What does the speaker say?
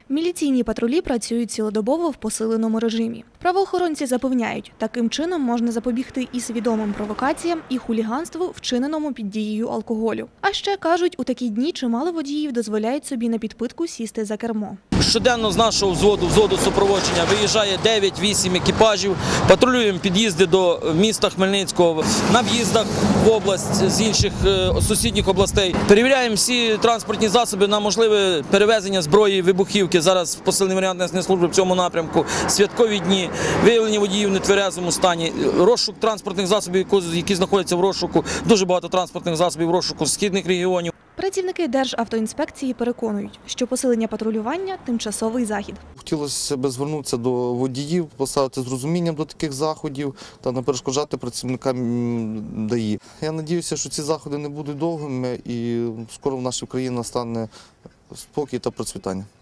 Міліційні патрулі працюють цілодобово в посиленому режимі. Правоохоронці запевняють, таким чином можна запобігти і свідомим провокаціям, і хуліганству, вчиненому під дією алкоголю. А ще, кажуть, у такі дні чимало водіїв дозволяють собі на підпитку сісти за кермо. Щоденно з нашого взводу супроводження виїжджає 9-8 екіпажів, патрулюємо під'їзди до міста Хмельницького, на в'їздах в область з інших сусідніх областей. Перевіряємо всі транспортні засоби на можливе перевезення зброї, вибухівки. Зараз посилений варіант несення служби в цьому напрямку, святкові дні, виявлення водіїв в нетверезому стані, розшук транспортних засобів, які знаходяться в розшуку, дуже багато транспортних засобів в розшуку з східних регіонів. Працівники Державтоінспекції переконують, що посилення патрулювання – тимчасовий захід. Хотілося б звернутися до водіїв, поставити з розумінням до таких заходів та не перешкоджати працівникам ДАІ. Я сподіваюся, що ці заходи не будуть довгими і скоро в нашій країні настане спокій та процвітання.